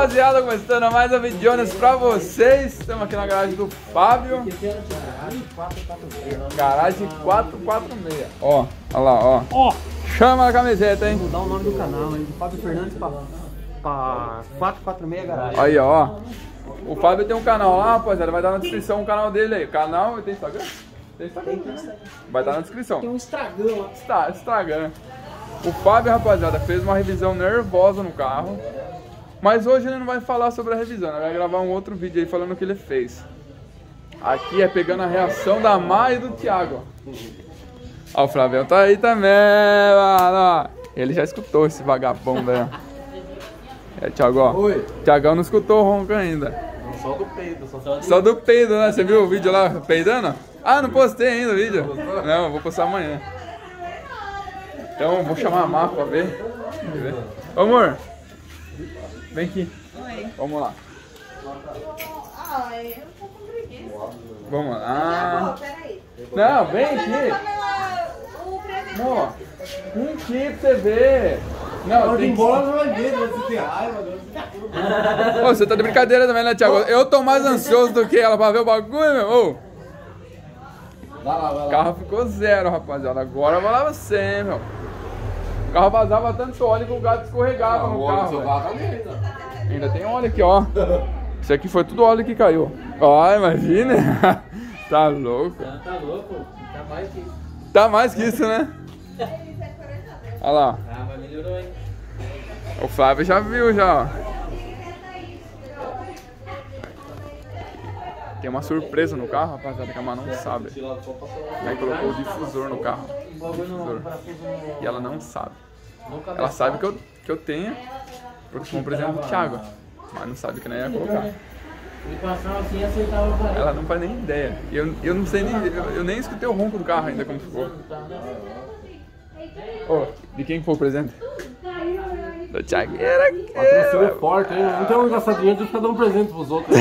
rapaziada, começando mais um vídeo pra vocês. Estamos aqui na garagem do Fábio. Garagem 446. Ó, olha lá, ó. Ó, chama a camiseta, hein? vou mudar o nome do canal, hein? De Fábio Fernandes pra 446 Garagem. Aí, ó. O Fábio tem um canal lá, rapaziada. Vai dar na descrição o canal dele aí. Canal, tem Instagram? Tem Instagram. Vai estar na descrição. Tem um Instagram lá. Instagram. O Fábio, rapaziada, fez uma revisão nervosa no carro. Mas hoje ele não vai falar sobre a revisão, ele vai gravar um outro vídeo aí falando o que ele fez. Aqui é pegando a reação da Má e do Thiago. Ó, o Flavião tá aí também, mano. Ele já escutou esse vagabundo aí. É, Thiago, ó. Oi. Thiagão não escutou o ronco ainda. Só do peido, Só do peido, né? Você viu o vídeo lá peidando? Ah, não postei ainda o vídeo. Não, vou postar amanhã. Então, vou chamar a Má pra ver. Ô, amor. Vem aqui. Oi. Vamos lá. Ai, eu tô com preguiça. Vamos lá. Peraí. Não, vem aqui. O presente. Amor, vem aqui pra você ver. Não, tem que... embora não vai ver, você tem raiva. Ô, você tá de brincadeira também, né, Thiago? Eu tô mais ansioso do que ela pra ver o bagulho, meu. Ô. Vai lá, vai lá. O carro ficou zero, rapaziada. Agora eu vou lá você, hein, meu. O carro vazava tanto óleo que o gato escorregava no carro. Ainda tem óleo aqui, ó. Isso aqui foi tudo óleo que caiu. Ó, imagina. Tá louco. Tá louco? Tá mais que isso. Tá mais que isso, né? Olha lá. Ah, mas melhorou, hein? O Flávio já viu, já, ó. Tem uma surpresa no carro, rapaziada, que a Má não sabe. Aí colocou o difusor no carro. Difusor. E ela não sabe. Ela sabe que eu tenho, porque foi um presente do Thiago. Mas não sabe que não ia colocar. Ele passava assim e aceitava o barulho. Ela não faz nem ideia. E eu não sei nem. Eu nem escutei o ronco do carro ainda como ficou. Ô, de quem que foi o presente? Do Thiagueira. Patrocínio forte, hein? Não tem um gastar dinheiro de ficar dando presente pros outros.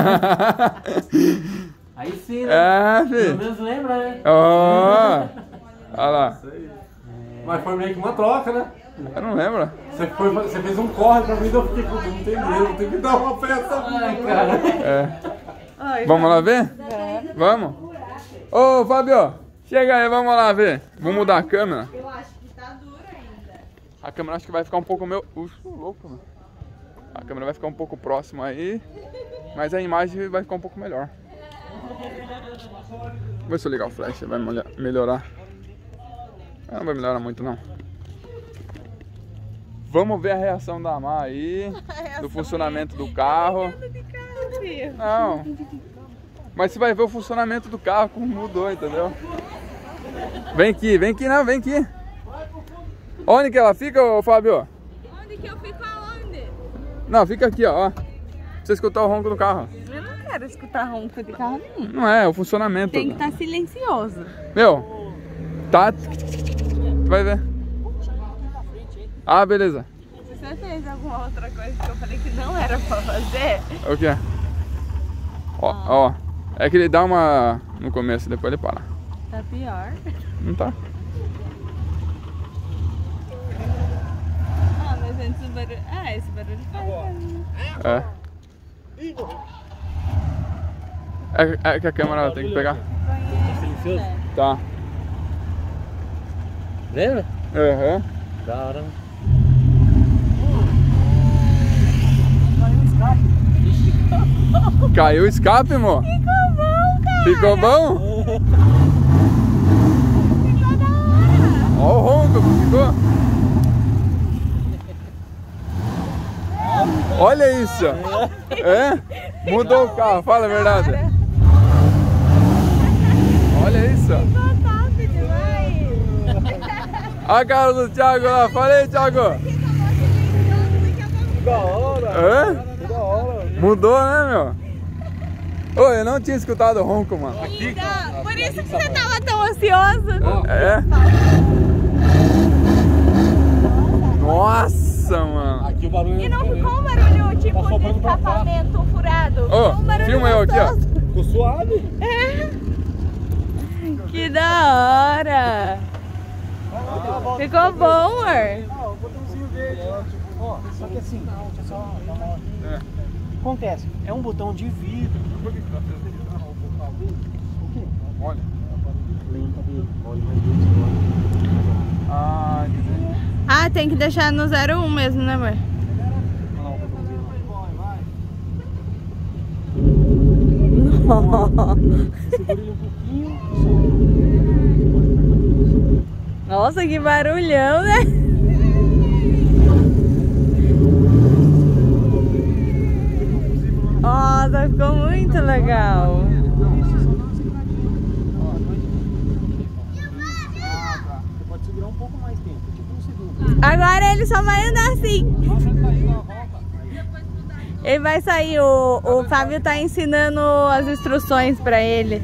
Aí sim, né? É, Pelo filho. menos lembra, né? Ó. Olha lá. Mas foi meio que uma troca, né? Eu não lembro. Você fez um corre pra mim, eu fiquei com não tem dinheiro, tem que dar uma festa. Ai, cara. É. Vamos lá ver? Vamos? Ô, Fábio, chega aí, vamos lá ver. Vou mudar a câmera. Eu acho que tá duro ainda. A câmera acho que vai ficar um pouco meu... louco, mano. A câmera vai ficar um pouco próxima aí, mas a imagem vai ficar um pouco melhor. Vou ver se eu ligar o flash, vai melhorar. Não vai melhorar muito, não. Vamos ver a reação da Má aí, do funcionamento do carro. Não, mas você vai ver o funcionamento do carro, como mudou, entendeu? Vem aqui, não, vem aqui. Onde que ela fica, ô Fábio? Onde que eu fico aonde? Não, fica aqui, ó. Pra você escutar o ronco do carro. Eu não quero escutar ronco de carro nenhum. Não é, o funcionamento. Tem que estar silencioso. Meu, tá... Vai ver. Ah, beleza. Você fez alguma outra coisa que eu falei que não era pra fazer? O que é? Ó. É que ele dá uma... no começo, depois ele para. Tá pior. Não tá? Ah, mas antes o barulho... Ah, esse barulho faz. É que a câmera tem que pegar. Silencioso? Tá. Lembra? Aham. Da hora, né? Caiu o escape, amor? Ficou bom, cara. Ficou bom? Ficou da hora. Ó o ronco, ficou? Olha isso. É? Mudou o carro, fala a verdade. Olha isso. Ficou top demais. A cara do Thiago lá, falei, Thiago. Da hora, Hã? da hora. Mudou, né, meu? Ô, eu não tinha escutado o ronco, mano. Por isso que você tava tão ansioso. É? Nossa, mano. Aqui o barulho. E não ficou um barulho tipo de soprando pra cá. escapamento furado? Ô, Ficou um barulho filma eu aqui, ó. gostoso. Ficou suave. Que da hora. Ficou bom, amor. O botãozinho verde. Ó, só que assim, deixa eu só dar uma... É. Acontece, é um botão de vidro. Por que tá fazendo isso? O quê? Olha. Lenta dele. Olha, mais dois agora. Ah, entendi. Ah, tem que deixar no 01 mesmo, né, amor? Olha lá o botãozinho. Segura ele um pouquinho. Nossa, que barulhão, né? Nossa, ficou muito legal. Você pode segurar um pouco mais tempo, tipo um segundo. Agora ele só vai andar assim. Ele vai sair, o Fábio tá ensinando as instruções pra ele.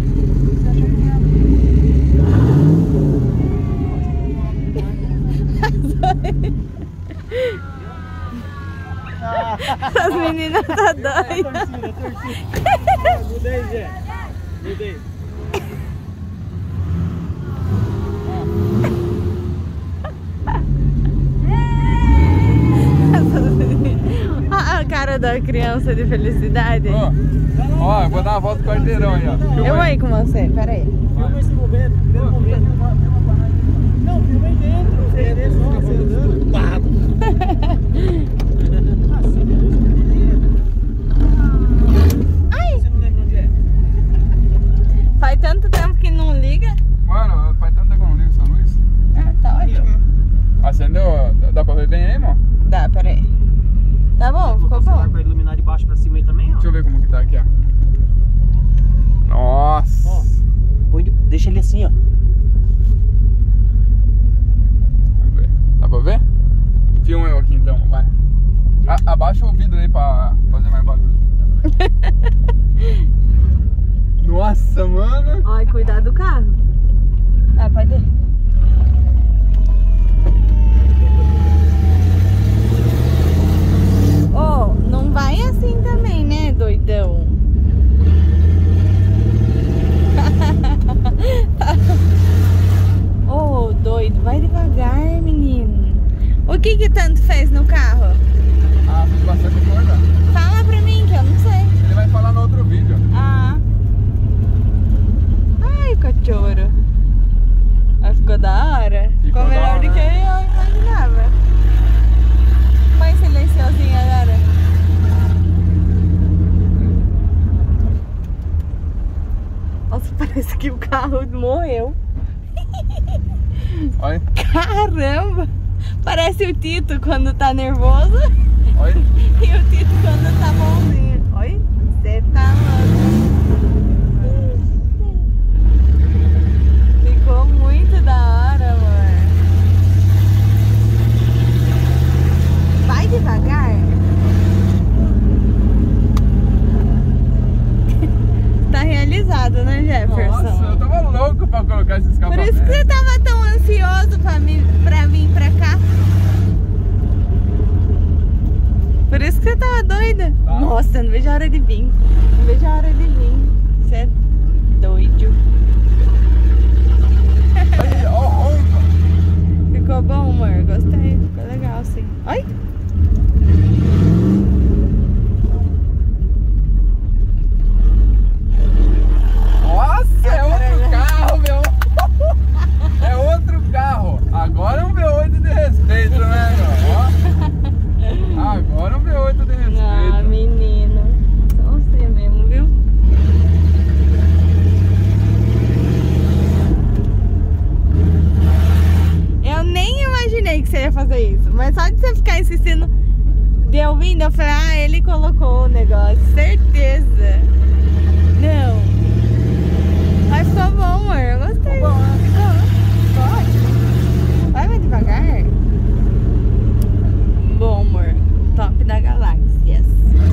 Essas meninas tá doidas. Mudei, Zé. Mudei. A cara da criança de felicidade. Ó, eu vou dar uma volta com o quarteirão aí, ó. Eu vou ir com você, peraí. Filma esse momento, primeiro momento. Não, filma aí dentro. Você só andando. Ai! Você não lembra onde é? Faz tanto tempo que não liga. Mano, faz tanto tempo que eu não ligo essa luz. Ah, tá ótimo. Acendeu? Dá pra ver bem aí, irmão? Dá, peraí. Tá bom, ficou bom. Pra iluminar de baixo pra cima aí também, ó. Deixa eu ver como que tá aqui, ó. Nossa! Ó, deixa ele assim, ó. Vamos ver. Dá pra ver? Filma eu aqui então, vai. Abaixa o vidro aí pra fazer mais barulho. Nossa, mano! Ai, cuidado do carro. Ah, pode ir. Oh, não vai assim também, né, doidão? Oh, doido, vai devagar, menino. O que tanto fez no carro? Ah, fez bastante corda. Fala pra mim que eu não sei. Ele vai falar no outro vídeo. Ah. Ai, cachorro. Mas ficou da hora. Ficou da melhor hora, do que eu imaginava. Põe silenciosinho agora. Nossa, parece que o carro morreu. Olha, Caramba! Parece o Tito quando tá nervoso olha. e o Tito quando tá bonzinho. Olha, você tá louco. Ficou muito da hora, amor. Vai devagar. Tá realizado, né, Jefferson? Nossa, eu tava louco pra colocar esse Por escapamento. isso que você tava tão ansioso pra vir pra cá. Por isso que você tava doida. Tá. Nossa, eu não vejo a hora de vir. Não vejo a hora de vir. Você é doido. Aí, ó, Ficou bom, amor? Gostei. Ficou legal, sim. Oi? Nossa, é outro carro, meu. É outro carro. Agora é um V8 de respeito, né, meu? Ó. Agora é um V8 de respeito. Ah, menino. Só você mesmo, viu? Eu nem imaginei que você ia fazer isso. Mas só de você ficar insistindo de eu vindo, eu falei, ah, ele colocou o negócio. Certeza. Não. Mas ficou bom, amor. Eu gostei. Ficou bom, né? Ficou ótimo. Vai mais devagar. Bom, amor. Top da galáxia. Yes.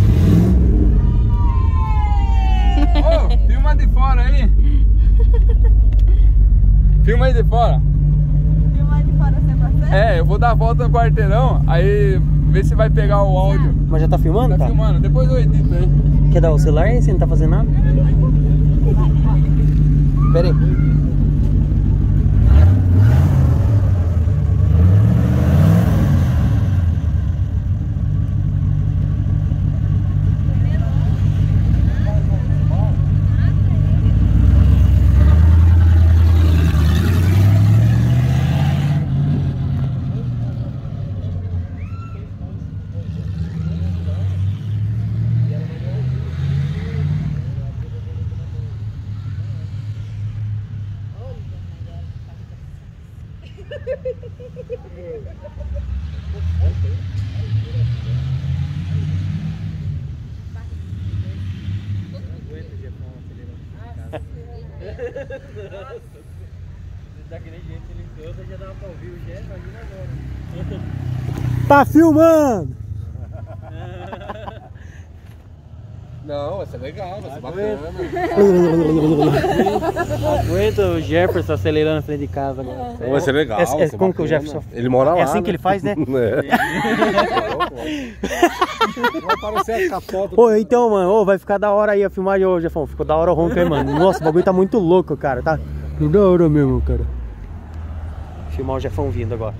Ô, filma de fora aí. Filma aí de fora. Filmar de fora sem você? É, eu vou dar a volta no quarteirão, aí ver se vai pegar o áudio. Mas já tá filmando, Tá filmando, depois eu edito aí. Quer dar o celular aí? Você não tá fazendo nada? Pera aí. Tá filmando! Não, vai ser legal, vai ser bacana. Aguenta o Jefferson acelerando na frente de casa agora. Vai ser legal. Vai ser como que o bacana. Jefferson... Ele mora lá. É assim que ele faz, né? Vai aparecer a foto. Ô, então, mano, vai ficar da hora aí a filmagem hoje, Jefão. Ficou da hora o ronco aí, mano. Nossa, o bagulho tá muito louco, cara. Tá da hora mesmo, cara. Filmar o Jefão vindo agora.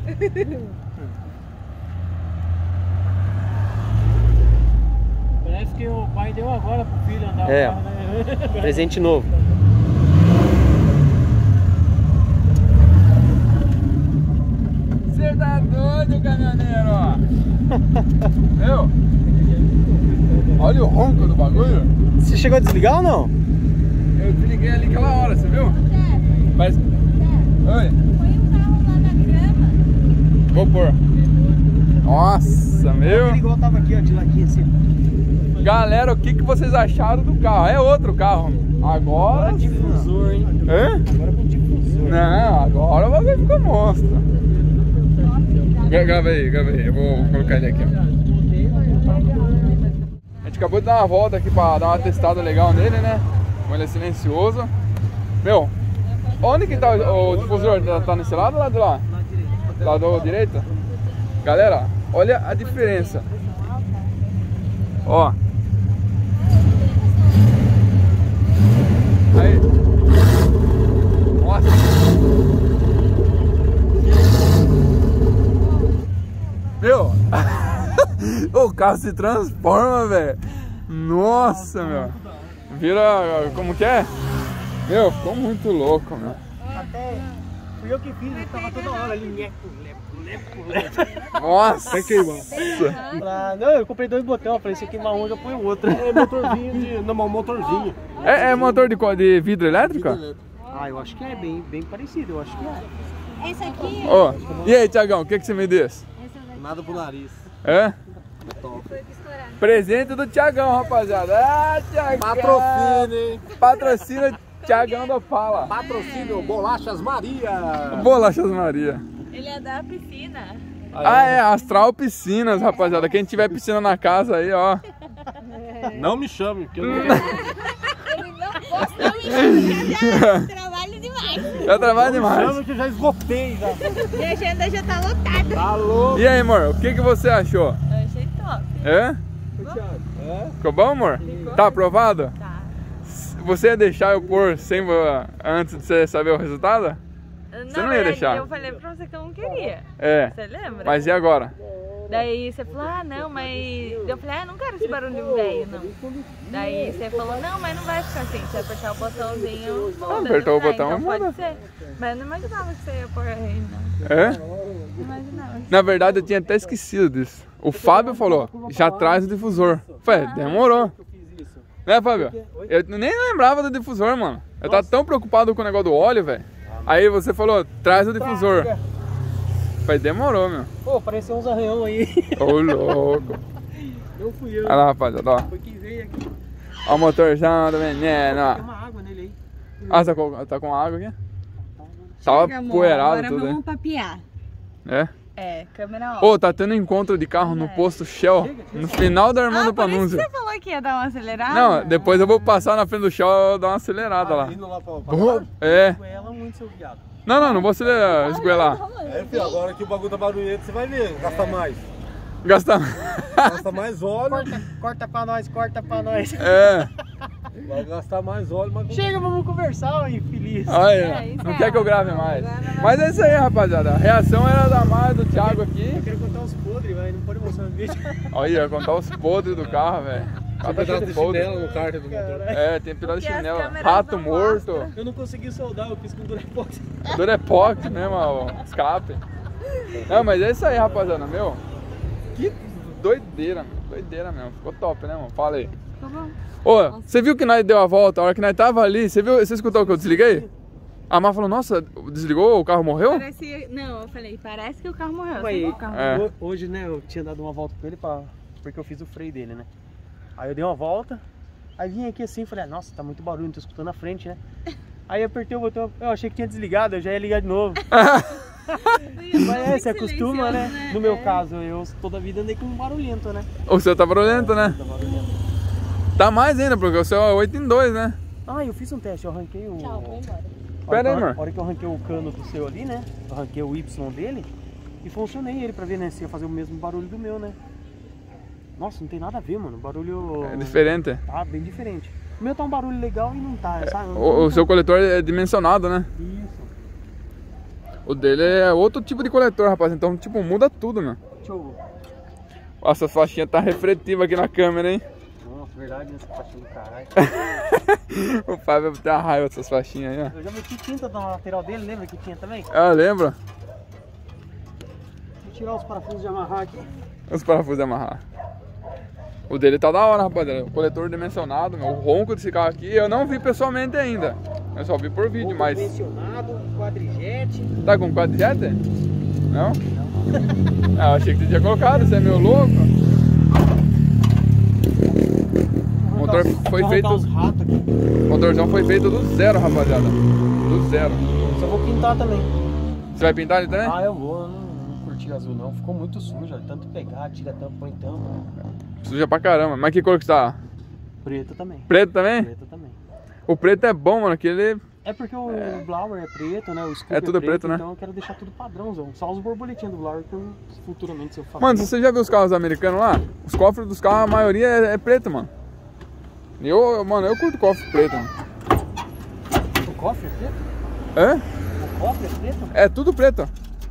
Parece que o pai deu agora pro filho andar. É, carro, né? presente novo. Você tá doido, caminhoneiro? Meu? Olha o ronco do bagulho. Você chegou a desligar ou não? Eu desliguei ali aquela hora, você viu? Mas... Oi? Põe o carro lá na grama. Vou pôr. Nossa, meu. Igual tava aqui, ó, de ladinho assim. Galera, o que vocês acharam do carro? É outro carro. Agora... Difusor, hein? Hã? Agora com difusor. Não, agora o bagulho ficou monstro. Grava aí, eu vou colocar ele aqui, ó. A gente acabou de dar uma volta aqui pra dar uma testada legal nele, né? Com ele silencioso. Meu, onde que tá o difusor? Tá nesse lado ou lá do lá? Lado direito? Galera, olha a diferença. Ó. Aí. Nossa. Meu. O carro se transforma, velho. Nossa, meu. Vira... Como que é? Meu, ficou muito louco, meu. Até fui eu que fiz, eu tava toda hora ali, lepo. Nossa. Vai queimar. Não, eu comprei 2 botões, falei, se eu queimar um, eu ponho o outro. É motorzinho de... Não, motorzinho. É motor de vidro elétrico? Ah, eu acho que é bem parecido, eu acho que é. Esse aqui Ó, e aí, Thiagão, o que você me disse? Nada pro nariz. É? foi costurado. Presente do Thiagão, rapaziada. Ah, Thiagão. Patrocínio, hein? Patrocina Thiagão da Opala. Patrocínio Bolachas Maria. Bolachas Maria. Ele é da piscina. Ah, é, Astral Piscinas, rapaziada. Quem tiver piscina na casa aí, ó. Não me chame, porque eu não Ele não gosta de trabalho demais. Já trabalha demais. chame que eu já esgotei já. E a agenda já tá lotada. Alô? E aí, amor, o que você achou? Eu achei top. É? Ficou bom, amor? Tá aprovado? Tá. Você ia deixar eu pôr sem antes de você saber o resultado? Você não ia deixar. Eu falei pra você que eu não queria. É. Você lembra? Mas e agora? Daí você falou, ah, não, mas... Eu falei, ah, não quero esse barulho velho, não. Daí você falou, não, mas não vai ficar assim. Se apertar o botãozinho, muda. Apertou o Ah, botão, então muda. pode ser. Mas eu não imaginava que você ia pôr aí, não. É? Não imaginava. Na verdade, eu tinha até esquecido disso. O Fábio falou, já traz o difusor. Falei, demorou. Né, Fábio? Eu nem lembrava do difusor, mano. Eu tava tão preocupado com o negócio do óleo, velho. Aí você falou, traz o difusor. Falei, demorou, meu. Pô, apareceu uns arranhão aí. Ô, louco. Não fui eu. Olha lá, rapaziada, ó. Foi quem veio aqui. Ó o motorzão do menino, Tem ó. uma água nele aí. Ah, tá com água aqui? Tava poeirado Agora tudo, vamos né? papiar. É? É, câmera ó. Ô, tá tendo encontro de carro no posto Shell, no final da Armando por isso que Panunzio. você falou que ia dar uma acelerada? Não, depois eu vou passar na frente do Shell e dar uma acelerada lá. Indo lá pra É. Ela muito, seu viado. Não vou acelerar, esgoelar. É, filho, agora que o bagulho tá barulhento, você vai ver, gasta mais. Gastar. Gasta mais óleo, Corta pra nós, corta pra nós. É. vai gastar mais óleo, mas... Chega, vamos conversar, infeliz. Olha, não quer que eu grave mais. Mas é isso aí, rapaziada. A reação era da Maia, do Thiago aqui. Eu quero contar uns podres, mas não pode mostrar no vídeo. Olha, ia contar os podres do carro, velho. O carro tá cheio de podre. no cárter do motor. É, tem pedaço de Porque as chinelo. câmeras Rato não morto. mostram. Eu não consegui soldar, eu fiz com Durepox. Durepox mesmo, ó, escape. Não, mas é isso aí, rapaziada, meu. Que doideira, meu. Doideira mesmo. Ficou top, né, mano? Fala aí. Tá bom. Ô, você viu que nós deu a volta, a hora que nós tava ali, você escutou o que eu desliguei? A Má falou, nossa, desligou, o carro morreu? Parecia... Não, eu falei, parece que o carro morreu. Ué, Sabe o carro é. Hoje, né, eu tinha dado uma volta com ele porque eu fiz o freio dele, né? Aí eu dei uma volta, aí vim aqui assim e falei, nossa, tá muito barulho, não tô escutando na frente, né? Aí eu apertei o botão, eu achei que tinha desligado, eu já ia ligar de novo. Mas você acostuma, né? No meu caso, eu toda a vida andei com um barulhento, né? O seu tá barulhento, né? Tá barulhento. Tá mais ainda, porque o seu é 8 em 2, né? Ah, eu fiz um teste, eu arranquei o... Tchau, vou embora. Pera aí, amor. A hora que eu arranquei o cano do seu ali, né? Eu arranquei o Y dele e funcionei ele pra ver, né, se ia fazer o mesmo barulho do meu, né? Nossa, não tem nada a ver, mano. O barulho... É diferente. Tá bem diferente. O meu tá um barulho legal e não tá, sabe? O seu coletor é dimensionado, né? Isso. O dele é outro tipo de coletor, rapaz. Então, tipo, muda tudo, meu. Deixa eu... Nossa, a faixinha tá refletiva aqui na câmera, hein? Nossa, verdade, essa faixinha do caralho. O Fábio tem uma raiva dessas faixinhas aí, ó. Eu já meti tinta na lateral dele, lembra que tinha também? Ah, lembra? Vou tirar os parafusos de amarrar aqui. Os parafusos de amarrar. O dele tá da hora, rapaziada. O coletor dimensionado, meu. O ronco desse carro aqui eu não vi pessoalmente ainda. Eu só vi por vídeo, mas... Convencionado, quadrijete. Tá com quadrijete? Não? Ah, eu achei que você tinha colocado, você é meio louco. O motor foi feito... O motorzão foi feito do zero, rapaziada. Do zero. Só vou pintar também. Você vai pintar ele também? Ah, eu vou. Eu não curti azul não. Ficou muito sujo. Tanto pegar, tira tampa, põe tampa. Suja pra caramba. Mas que cor que tá? Preto também. Preto também? Preto também. O preto é bom, mano, que ele... É porque o Blower é preto, né? O Scoop É tudo preto, né? Então eu quero deixar tudo padrãozão. Só os borboletinhos do Blower que eu, futuramente, se eu faço. Mano, você já viu os carros americanos lá? Os cofres dos carros, a maioria é preto, mano. E mano, eu curto cofre preto, mano. O cofre é preto? É? O cofre é preto? É tudo preto.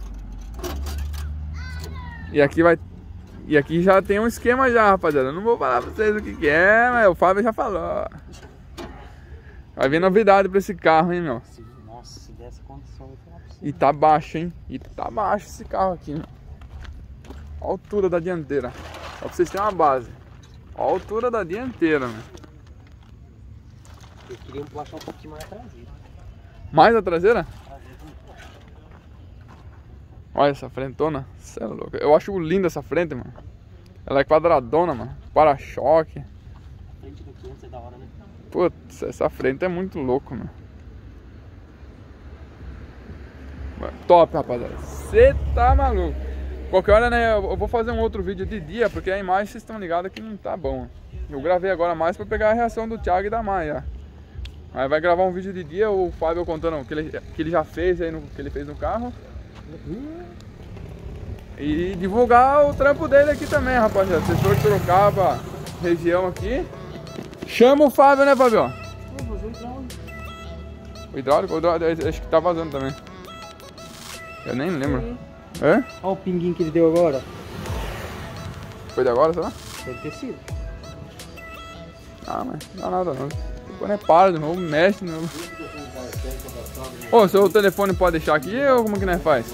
E aqui vai... E aqui já tem um esquema já, rapaziada. Eu não vou falar pra vocês o que é, mas o Fábio já falou. Vai vir novidade pra esse carro, hein, meu. Nossa, se der essa condição, eu vou falar pra você. E tá baixo, hein? E tá baixo esse carro aqui, meu. A altura da dianteira. Só pra vocês terem uma base. A altura da dianteira, meu. Eu queria emplachar um pouquinho mais traseiro. Mais a traseira? Olha essa frentona. Cê é louco. Eu acho linda essa frente, mano. Ela é quadradona, mano. Para-choque. A frente do 500 é da hora, né? Putz, essa frente é muito louco, mano. Top, rapaziada. Você tá maluco. Qualquer hora, né, eu vou fazer um outro vídeo de dia, porque a imagem vocês estão ligados que não tá bom. Eu gravei agora mais pra pegar a reação do Thiago e da Maia. Aí vai gravar um vídeo de dia, o Fábio contando o que ele já fez aí, que ele fez no carro. E divulgar o trampo dele aqui também, rapaziada. Se for de Sorocaba, região aqui, chama o Fábio, né, Fábio? O hidráulico? O hidráulico, acho que tá vazando também. Eu nem lembro. É? Olha o pinguinho que ele deu agora. Foi de agora, será? Deve ter sido. Ah, mas não dá nada não. Depois né, para de novo, mexe de novo. Ô, seu telefone pode deixar aqui ou como que nós faz?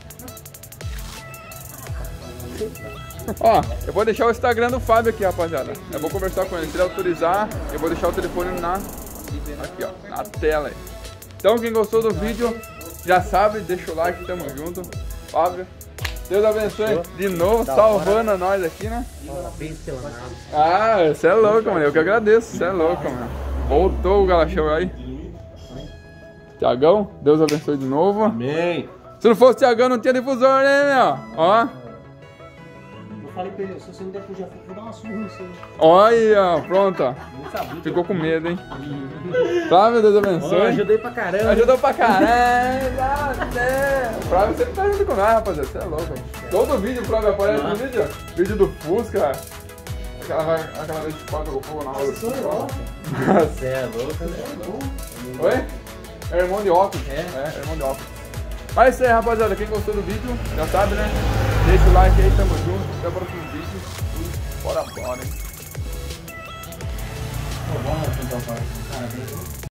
Ó, eu vou deixar o Instagram do Fábio aqui, rapaziada. Eu vou conversar com ele, se ele autorizar, eu vou deixar o telefone aqui, ó, na tela aí. Então quem gostou do vídeo, já sabe, deixa o like, tamo junto. Fábio, Deus abençoe de novo, salvando nós aqui, né? Ah, você é louco, mano, eu que agradeço, você é louco, mano. Voltou o Galachão aí. Tiagão, Deus abençoe de novo. Amém. Se não fosse o Tiagão, não tinha difusor, né, meu? Ó. Eu falei pra ele, se você não der pro Jeff, eu vou dar uma surra no seu. Olha, pronto, ó. Ficou com medo, hein? Flávio, Deus abençoe. Oh, ajudei pra caramba. Ajudou pra caramba. O Flávio sempre tá junto com nós, rapaziada. Você é louco. Todo vídeo o Flávio aparece no vídeo. Vídeo do Fusca. Aquela vez que quando o fogo na hora do Fusca. Você é louco, né? Oi? É irmão de óculos. É irmão de óculos. Mas é isso aí, rapaziada. Quem gostou do vídeo, já sabe, né? Deixa o like aí, tamo junto. Até o próximo vídeo. Bora, hein? Vamos então, cara.